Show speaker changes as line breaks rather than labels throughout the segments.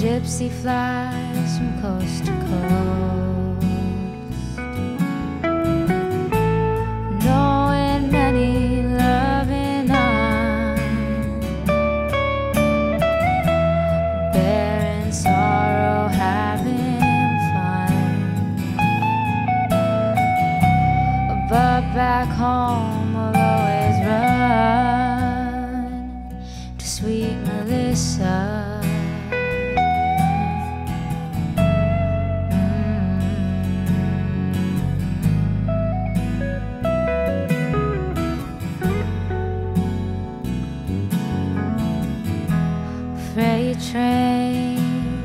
gypsy flies from coast to coast, knowing many, loving none, bearing sorrow, having fun. But back home we'll always run to sweet Melissa. Freight train,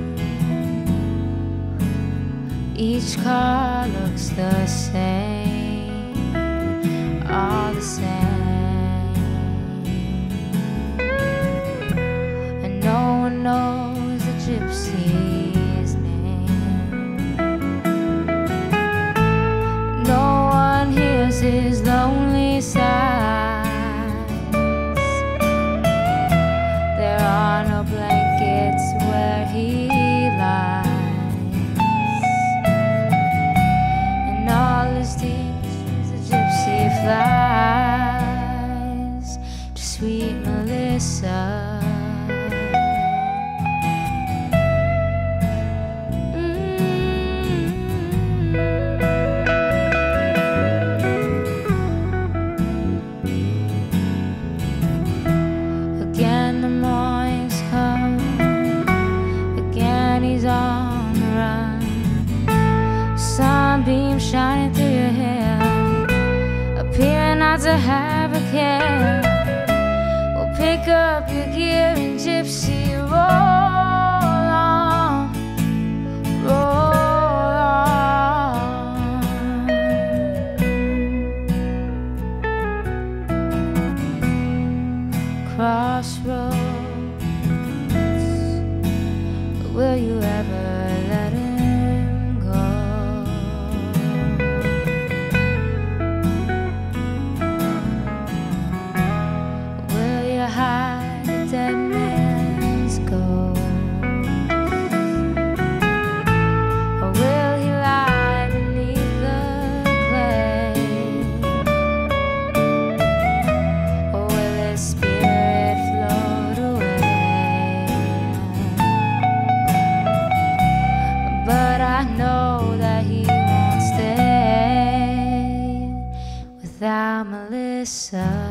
each car looks the same, all the same, and no one knows the gypsy's name. No one hears his lonely sighs. There are no blankets where he lies, and all his tears the gypsy flies to sweet Melissa. Again the mornings come, again he's on the run. Sunbeam shining through your hair, appear not to have a care. Well, pick up your gear and gypsy roll on, roll on. Crossroads, will you ever let him go? Will you hide the dead man's ghost? Or will he lie beneath the clay? Or will his spirit float away? But I know that he won't stay without Melissa.